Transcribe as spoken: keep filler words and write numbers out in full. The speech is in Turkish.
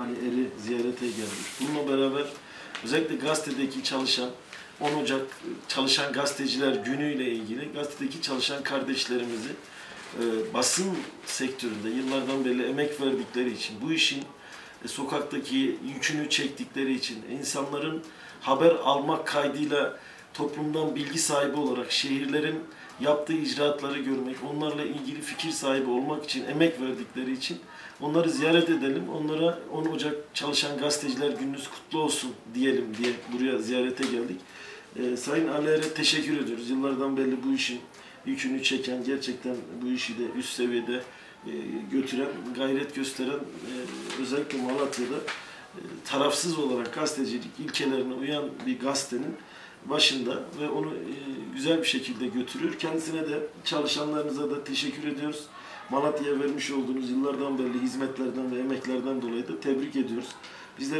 Ali Er'i ziyarete gelmiş. Bununla beraber özellikle gazetedeki çalışan, on Ocak Çalışan Gazeteciler Günü ile ilgili gazetedeki çalışan kardeşlerimizi e, basın sektöründe yıllardan beri emek verdikleri için, bu işin e, sokaktaki yükünü çektikleri için, insanların haber almak kaydıyla toplumdan bilgi sahibi olarak şehirlerin yaptığı icraatları görmek, onlarla ilgili fikir sahibi olmak için emek verdikleri için onları ziyaret edelim. Onlara on Ocak Çalışan Gazeteciler Gününüz kutlu olsun diyelim diye buraya ziyarete geldik. Ee, Sayın Ali Er'e teşekkür ediyoruz. Yıllardan beri bu işin yükünü çeken, gerçekten bu işi de üst seviyede e, götüren, gayret gösteren, e, özellikle Malatya'da e, tarafsız olarak gazetecilik ilkelerine uyan bir gazetenin başında ve onu e, güzel bir şekilde götürüyor. Kendisine de, çalışanlarınıza da teşekkür ediyoruz. Malatya'ya vermiş olduğunuz yıllardan beri hizmetlerden ve emeklerden dolayı da tebrik ediyoruz. Bizler